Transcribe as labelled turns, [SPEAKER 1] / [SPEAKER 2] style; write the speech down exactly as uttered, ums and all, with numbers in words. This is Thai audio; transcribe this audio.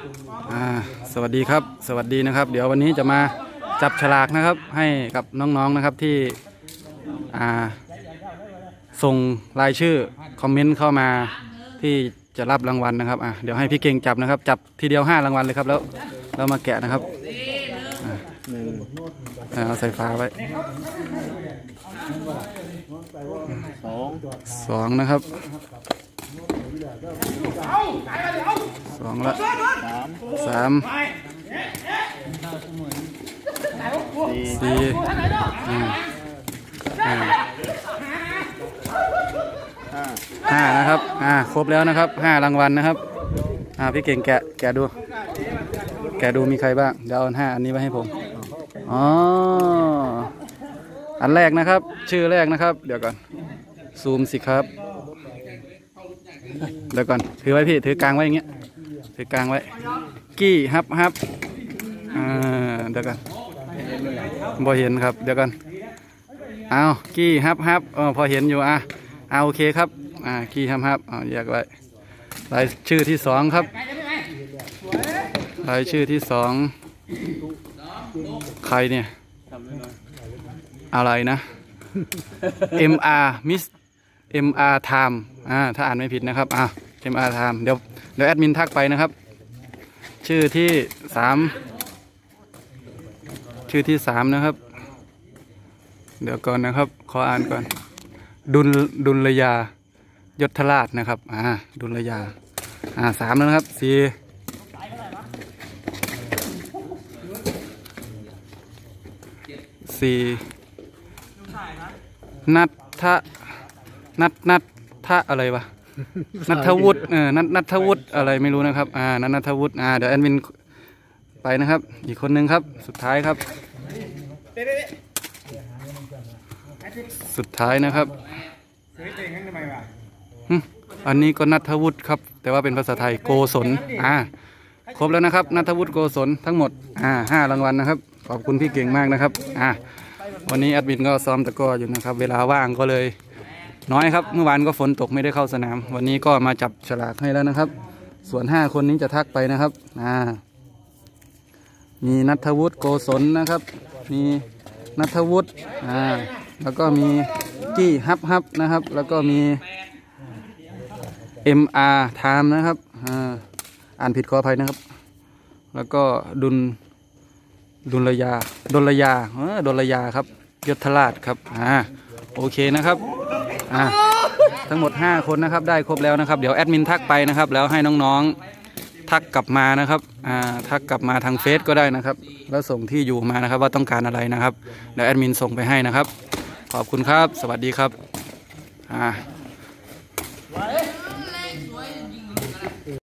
[SPEAKER 1] อ่าสวัสดีครับสวัสดีนะครับเดี๋ยววันนี้จะมาจับฉลากนะครับให้กับน้องๆนะครับที่อ่าส่งรายชื่อคอมเมนต์เข้ามาที่จะรับรางวัลนะครับอ่ะเดี๋ยวให้พี่เก่งจับนะครับจับทีเดียวห้ารางวัลเลยครับแล้วเรามาแกะนะครับเอาใส่ฟ้าไว้สองสองนะครับสองละสามสี่ห้านะครับอ่าครบแล้วนะครับห้ารางวัลนะครับอ่าพี่เก่งแกะแกะดูแกะดูมีใครบ้างเดี๋ยวเอาห้าอันนี้ไว้ให้ผมอ๋ออันแรกนะครับชื่อแรกนะครับเดี๋ยวก่อนซูมสิครับเดี๋ยวก่อนถือไว้พี่ถือกลางไว้อย่างเงี้ยถือกลางไว้กี้ฮับฮับอ่าเดี๋ยวก่อนพอเห็นครับเดี๋ยวก่อนเอากี้ฮับฮับอ๋อพอเห็นอยู่อ่ะเอาโอเคครับอ่ากี้ฮับฮับอ๋อแยกไว้รายชื่อที่สองครับรายชื่อที่สองใครเนี่ยอะไรนะ เอ็ม อาร์ Miss เอ็ม อาร์ Time อ่าถ้าอ่านไม่ผิดนะครับอ่า เอ็ม อาร์ Time เดี๋ยวเดี๋ยวแอดมินทักไปนะครับชื่อที่สามชื่อที่สามนะครับเดี๋ยวก่อนนะครับขออ่านก่อนดุลดุลยายศราชนะครับอ่าดุลยาอ่าสามแล้วนะครับสี่สี่นัททะนัทนัททะอะไรวะนัทวุฒิเออนัทนัทวุฒิอะไรไม่รู้นะครับอ่านัทนัทวุฒิอ่าเดี๋ยวแอดมินไปนะครับอีกคนนึงครับสุดท้ายครับสุดท้ายนะครับอันนี้ก็นัทวุฒิครับแต่ว่าเป็นภาษาไทยโกศลอ่าครบแล้วนะครับนัทวุฒิโกศลทั้งหมดอ่าห้ารางวัลนะครับขอบคุณพี่เก่งมากนะครับอ่าวันนี้แอดมินก็ซ้อมตะกร้ออยู่นะครับเวลาว่างก็เลยน้อยครับเมื่อวานก็ฝนตกไม่ได้เข้าสนามวันนี้ก็มาจับฉลากให้แล้วนะครับส่วนห้าคนนี้จะทักไปนะครับอ่ามีนัทวุฒิโกศลนะครับมีนัทวุฒิอ่าแล้วก็มีกี้ฮับฮับนะครับแล้วก็มี เอ็ม อาร์ Time นะครับอ่าอ่านผิดขออภัยนะครับแล้วก็ดุลดุลยาดุลยาเออดุลยาครับยศราชครับอ่าโอเคนะครับอ่าทั้งหมดห้าคนนะครับได้ครบแล้วนะครับเดี๋ยวแอดมินทักไปนะครับแล้วให้น้องๆทักกลับมานะครับอ่าทักกลับมาทางเฟซก็ได้นะครับแล้วส่งที่อยู่มานะครับว่าต้องการอะไรนะครับเดี๋ยวแอดมินส่งไปให้นะครับขอบคุณครับสวัสดีครับอ่า